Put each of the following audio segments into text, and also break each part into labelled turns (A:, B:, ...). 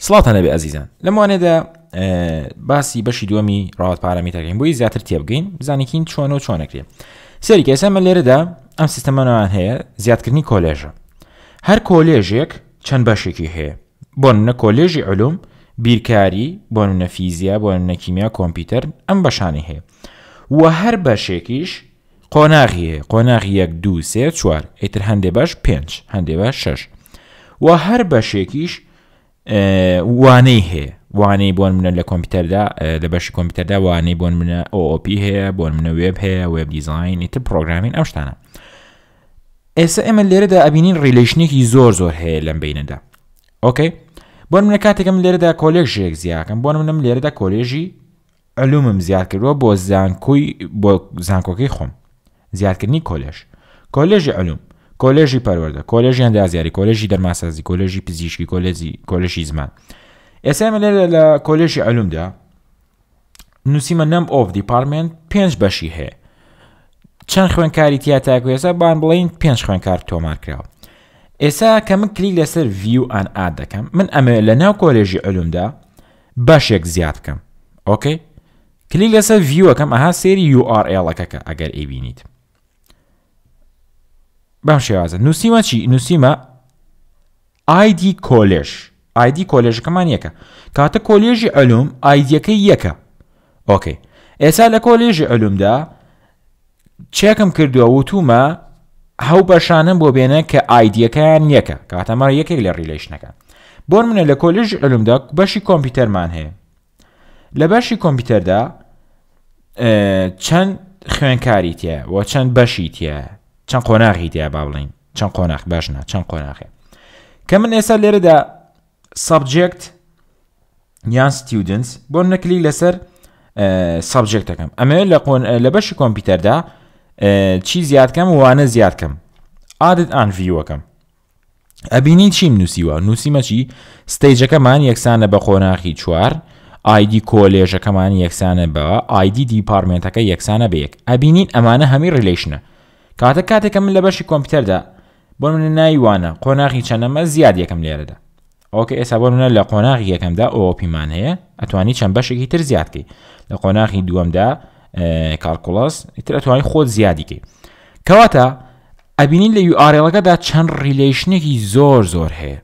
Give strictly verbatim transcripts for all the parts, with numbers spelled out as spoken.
A: سڵاتە نەبێ ئەزیزان لەم وانێدا باسی بەشی دووەمی ڕاوەت پارامێتەکەین بۆی زیاتر تێبگەین بزانێکین چۆن و چۆنەکرێ سەریکە ئێستا لێرەدا ئەم سیستەمانەوان هەیە زیادکردنی کۆلێژە هەر کۆلێژێک چەند بەشێکی هەیە بۆ نمونە کۆلێژی علوم بیرکاری بۆ نمونە فیزیا بۆ نمونە کیمیا کۆمپیوتەر ئەم بەشانی هەیە و هەر بەشێکیش قۆناغی هەیە قۆناغی یەک دوو سێ چوار ئیتر هەندێ بەش پێنج هەندێ بەش شەش و هەر بەشێکیش وانەی هەیە وانەی بۆ منە لە کۆمپیوتەردا لە بەشی کۆمپیوتەردا وانەی بۆ منە ئۆ ئۆ پی هەیە بۆ منە وێب هەیە وێب دیزاین ئیتر پرۆگرامین ئەم شتانە ئێستا ئێمە لێرەدا ئەبینین ڕیلیشنێکی زۆر زۆر هەیە لەم بینەدا ئۆکەی بۆ منە کاتێکم لێرەدا کۆلێژێک زیاکەم بۆ منم لێرەدا کۆلێژی علومم زیاد کردووە بۆ زانکۆی بۆ زانکۆکەی خۆم زیادکردنی کۆلێژ کۆلێژی علوم کۆلێژی پەروەردە کۆلێژی هەندازیاری کۆلێژی دەرماسازی کۆلێژی پزیشکی کۆلێژی کۆلێژی زمان ئێستا ئێمە لێرە لە کۆلێژی علومدا نووسیمە نەم ئۆف دیپارتمنت پێنج بەشی هەیە چەند خوێنکاری تیا تاکو ئێستا بان بڵین پێنج خوێنکار تۆمار کراوە ئێستا کە من کلیک لەسەر ڤیو ئەن ئاد دەکەم من ئەمە لە ناو کۆلێژی علومدا بەشێک زیاد بکەم ئۆکەی کلیک لەسەر ڤیوەکەم ئەها سێری یو ئار ئێڵەکەکە ئەگەر ئەیبینیت بەم شێوازە نووسیمە چی نووسیمە ئایدی کۆلێژ ئایدی کۆلێژەکەمان یەکە کاتە کۆلێژی علوم ئایدیەکەی یەکە ئۆکەی ئێستا لە کۆلێژی علومدا چێکم کردووە وتومە هەو بەشانم بۆ بێنە کە ئایدیەکەیان یەکە کاتەمە یەکێک لە ڕیلیشنەکە بۆ منە لە کۆلێژی علومدا بەشی کۆمپیوتەرمان هەیە لە بەشی کۆمپیوتەردا چەند خوێنکاری تایە و چەند بەشی تایە چەند قۆناغی تایە با بڵین چەند قۆناغ باشنا چەند قۆناغێ کە من ئێستا لێرەدا سەبجێکت یان ستیودنتس بۆ نەکلی لەسەر سەبجێکتەکەم ئەمە لە بەشی کۆمپیوتەردا چی زیادکەم وانە زیادکەم ئادت ئان ڤیوەکەم ئەبینین چیم نووسیوە نووسیمە چی ستەیجەکەمان یەکسانە بە قۆناغی چوار ئایدی کۆلێژەکەمان یەکسانە بە ئایدی دیپارتمنتەکە یەکسانە بە یەک ئەبینین ئەمانە هەمی ڕیلیشنە کاتە کاتێکە من لە بەشی کۆمپیوتەردا بۆ منە نایوانە قۆناغی چەندەمە زیاد یەکەم لێرەدا ئۆکە ئێستا بۆ منە لە قۆناغی یەکەمدا ئۆ پیمان هەیە ئەتوانی چەند بەشێکی تر زیادکەی لە قۆناغی دووەمدا کالکوڵاس ئیتر ئەتوانی خۆت زیادیکەی کەواتە ئەبینین لە یو ئار ئێڵەکەدا چەند ڕیلیشنێکی زۆر زۆر هەیە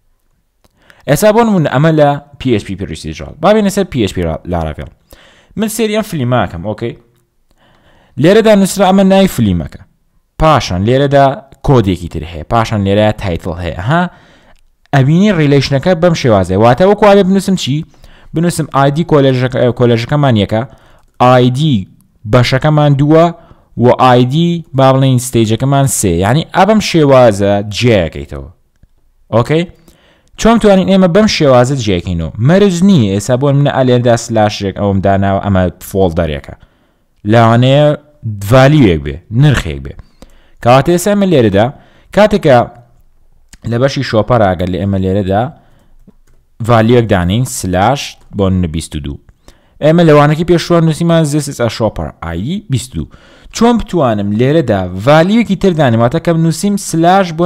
A: ئێستا بۆ نمونە ئەمە لە پی ئەچ پی پروسیجرال بابێنە سەر پی ئەچ پی لاراڤێڵ من سێری ئەم فلیماکەم ئۆکەی لێرەدا نووسرا ئەمە ناوی فلیمەکە پاشان لێرەدا کۆدێکی تر هەیە پاشان لێرە تایتڵ هەیە ها ئەبینی ڕیلیشنەکە بەم شێوازێ واتە وەکو وابێ بنووسم چی بنووسم ئایدی کۆلێژەکەمان یەکە ئایدی بەشەکەمان دووە و ئایدی با بڵین ستەیجەکەمان سێ یعنی ئەبەم شێوازە جێەکەیتەوە ئۆکەی چۆن توانین ئێمە بەم شێوازە جێکەینەوە مەرج نییە ئێستا بۆ منە ئەلێردا سلاشێک ئەوم داناوە ئەمە فۆڵدەرێکە لاوانەیە ڤالیوێک بێ نرخێک بێ کەواتە ئێستا ئێمە لێرەدا کاتێکە لە بەشی شۆپەر ئاگەر لە ئێمە لێرەدا ڤالیوێک دانین سلاش بۆ بیست و دوو ئێمە لەوانەکە پێشوە نووسیمان زیس شۆپەر ئایدی بیست و دوو چۆن بتوانم لێرەدا ڤالیوێکی تر دانیواتە کەم نووسیم سلاش بۆ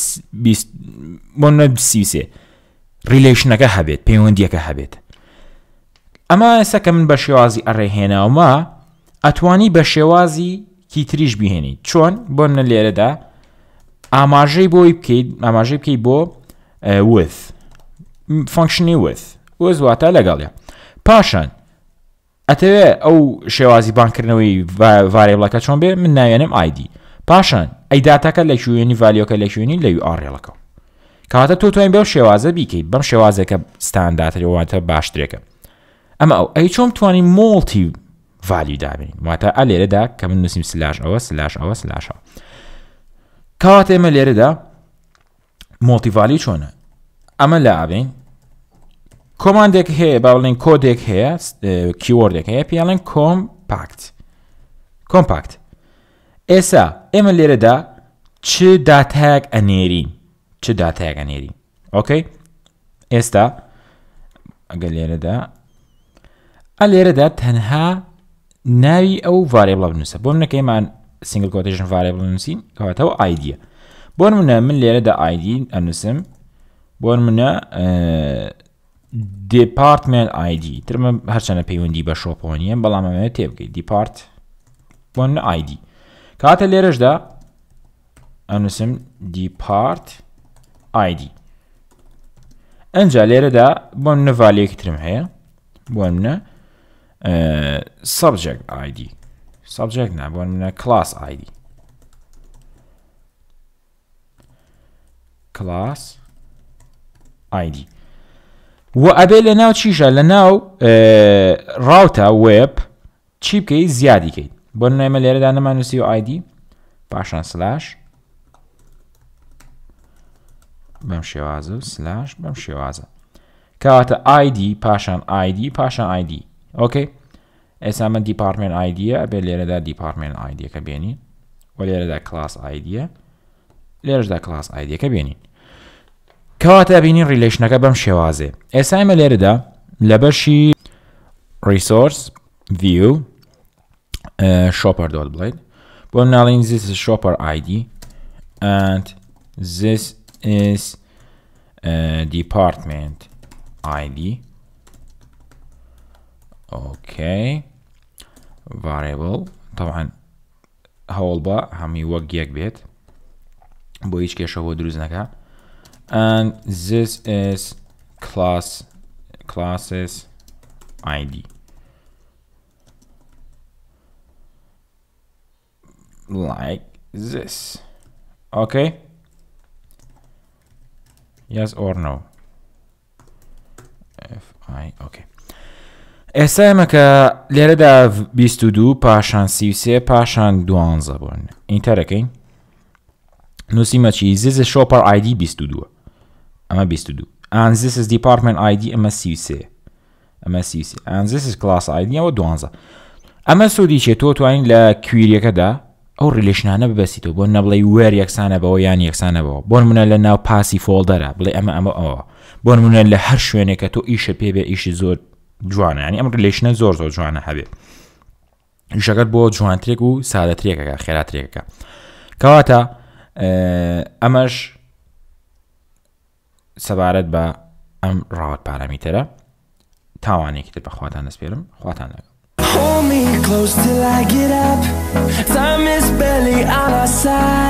A: بۆ سی و سێ ڕیلیشنەکە هەبێت پەیوەندیەکە هەبێت ئەمە ئێستا کە من بە شێوازی ئەڕێهێناومە ئەتوانی بە شێوازی کیتریش بهێنیت چۆن بۆ نە لێرەدا ئاماژەی بۆی بکەیت ئاماژەی بکەیت بۆ with فانکشنی with with واتە لەگەڵە پاشان ئەتەوێ ئەو شێوازی بانکردنەوەی ڤاریبڵەکە چۆن بێ من ناوێنم ئایدی پاشان ئەی داتاکە لە شوێنی ڤالیۆکە لە شوێنی لە یو ئار ئێڵەکە کاتە تۆ توانین بەو شێوازە بیکەیت بەم شێوازێکە ستانداتەوەواتە باشترێکە ئەمە ئەو ئەی چۆن توانین مۆڵتی ڤالیو دابین واتە ئە لێرەدا کە من نووسیم سلاش ئەوە سلاش ئەوە سلاشەوە کەواتە ئێمە لێرەدا مۆڵتی ڤالیو چۆنە ئەمە لە ئابین کۆماندێک هەیە با بڵێن کۆدێک هەیە کیوەردێک هەیە پێڵێن کۆمپاکت کۆمپاکت ئێستا ئێمە لێرەدا چ داتایەک ئەنێرین چ داتایەک ئەنێرین ئۆکەی ئێستا ئەگەر لێرەدا ئە لێرەدا تەنها ناوی ئەو ڤاریبڵە بنووسە بۆ منەکە ئێمان سینگل کۆتێژن ڤاریبڵ نووسین کەواتەوە ئایدیە بۆ منە من لێرەدا ئایدی ئەنووسم بۆ منە department آی دی ترمە هەرچەنە پەیوەندی بە شۆپەوە نیە بەڵام ئەمەوێت تێبگەیت department آی دی کاتە لێرەشدا ئەنووسم depart آی دی ئەنجا لێرەدا بۆ منە ڤالێکی ترم هەیە بۆ منە subject آی دی subject نا بۆ منە class آی دی class آی دی و ئەبێ لە ناو چیشە لە ناو ڕاوتە وێب چی بکەیت زیادی کەیت بۆ نەمە لێرەدا نەمانووسی و آی دی پاشان سلاش بەم شێوازە و سلاش بەم شێوازە کەواتە آی دی پاشان آی دی پاشان آی دی ئۆکەی ئێستا من دیپارتمنت آی دیە ئەبێ لێرەدا دیپارتمنت آی دیەکە بێنین و لێرەدا کلاس آی دیە لێرەشدا کلاس آی دیەکە بێنین کەواتە بینین ریلیشنەکە بەم شێوازێ ئێستا ئێمە لێرەدا لە بەشی resource view shopper dot blade بۆ ناڵین this is shopper آی دی and this is uh, department آی دی okay variable طبعا هەوڵ بە هەمی وەک یەک بێت بۆ هیچ کێشەوە دروست نەکە and this is class classes آی دی like this okay yes or no if I okay ئێستا ئێمە کە لێرەدا بیست و دوو پاشان سی و سێ پاشان دوانزە بوون ئینتەرەکەین نووسیمە چی this is shopper آی دی بیست و دووە ئەمە بیست و دوو and this is department آی دی ئەمە سی و سێ ئەمە سی و سێ and this is class آی دی ئەوە دوانزە ئەمە سوودی چێت تۆ توانین لە کویریەکەدا ئەو ریلیشنانە ببەسیتەوە بۆ نەبڵێ وەر یەکسانە بەوە یان یەکسانە بەوە بۆ نمونە لە ناو پاسی فۆڵدەرە بڵێ ئەمە ئەمە ئەوە بۆ نمونە لە هەر شوێنێکە تۆ ئیشە پێ بێ ئیشی زۆر جوانە ینی ئەم ریلیشنە زۆر زۆر جوانە هەبێ ئیشەکەت بۆ جوانترێک و سادەترێکەکە خێراترێکەکە کەواتە ئەمەش سەبارەت بە ئەم ڕاوەت پارامترە تاوانێکی تر بەخواتان دەسپێرم خواتان لەگەڵ
B: Hold me close till I get up. Time is barely on our side.